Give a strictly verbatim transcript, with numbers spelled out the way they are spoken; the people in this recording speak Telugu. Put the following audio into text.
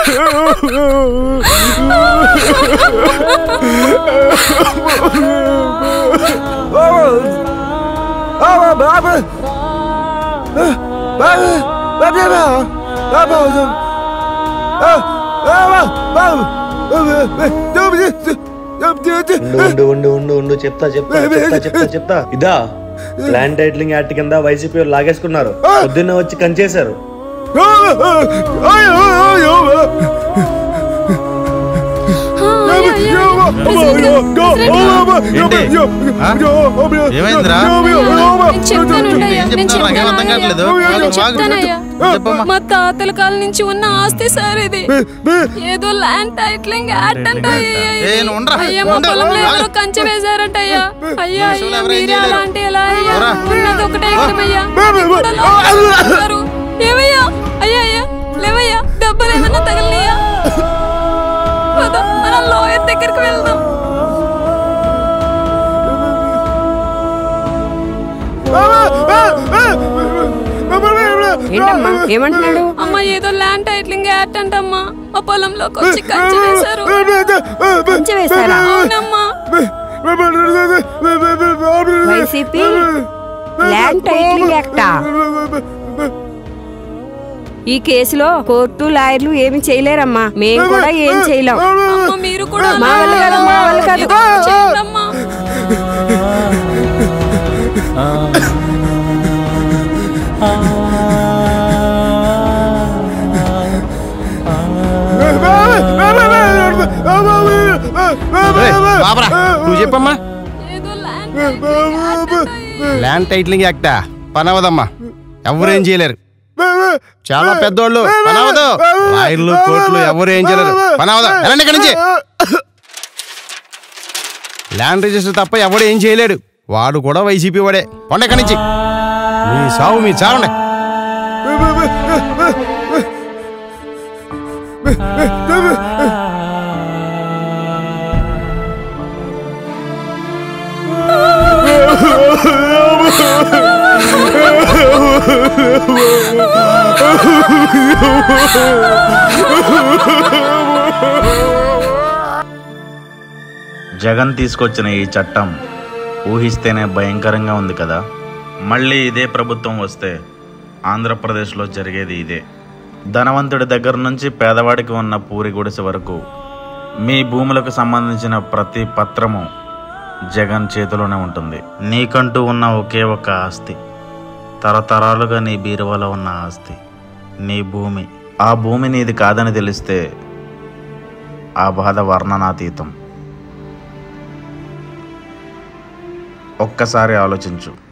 ఉండు ఉండు ఉండు ఉండు చెప్తా చెప్తా చెప్తా చెప్తా చెప్తా ఇదా ప్లాన్ టైటిలింగ్ యాక్ట్ కింద వైసీపీ లాగేసుకున్నారు. పొద్దున్న వచ్చి కంచేశారు. మా తాతల కాలం నుంచి ఉన్న ఆస్తి సార్ ఇది. ఏదో ల్యాండ్ టైటిలింగ్ యాక్ట్ అంట. అయ్యా మా పొలంలో ఎవరో కంచె వేశారంట అయ్యా. అయ్యా అయ్యా మీరే అలా అంటే ఎలా అయ్యా? ఉన్నది ఒకటే అయ్యా. ఏమయ్యా అయ్యా అయ్యా లేవయ్యా, దెబ్బలు ఏమన్నా తగలనియా? మనం లాయర్ దగ్గరికి వెళ్దాం. ఏమంటున్నాడు? అమ్మా ఏదో ల్యాండ్ టైటిలింగ్ యాక్ట్ అంటమ్మా. మా పొలంలోకి వచ్చి కంచె వేశారు. కంచె వేశారా? అవునమ్మా. వైసీపీ ల్యాండ్ టైటిలింగ్ యాక్టా? ఈ కేసులో కోర్టు లాయర్లు ఏమి చేయలేరమ్మా. మేము కూడా ఏం చేయలేం. మీరు కూడా మా వల్ల కాదు, మా వల్ల కాదు. నువ్వు చెప్పమ్మా. Land titling యాక్టా? పనవదమ్మా, ఎవరేం చేయలేరు. చాలా పెద్దోళ్ళు, పనవదు. లాయర్లు కోర్టులు ఎవరు ఏం చేయలేరు. పనవదు, వెళ్ళండి ఇక్కడి నుంచి. ల్యాండ్ రిజిస్టర్ తప్ప ఎవడు ఏం చేయలేడు. వాడు కూడా వైసీపీ వాడే. పండి ఇక్కడి నుంచి. మీ సావు మీ చావండి. జగన్ తీసుకొచ్చిన ఈ చట్టం ఊహిస్తేనే భయంకరంగా ఉంది కదా. మళ్ళీ ఇదే ప్రభుత్వం వస్తే ఆంధ్రప్రదేశ్లో జరిగేది ఇదే. ధనవంతుడి దగ్గర నుంచి పేదవాడికి ఉన్న పూరి గుడిసె వరకు మీ భూములకు సంబంధించిన ప్రతి పత్రము జగన్ చేతిలోనే ఉంటుంది. నీకంటూ ఉన్న ఒకే ఒక ఆస్తి, తరతరాలుగా నీ బీరువాలో ఉన్న ఆస్తి, నీ భూమి. ఆ భూమి నీది కాదని తెలిస్తే ఆ బాధ వర్ణనాతీతం. ఒక్కసారి ఆలోచించు.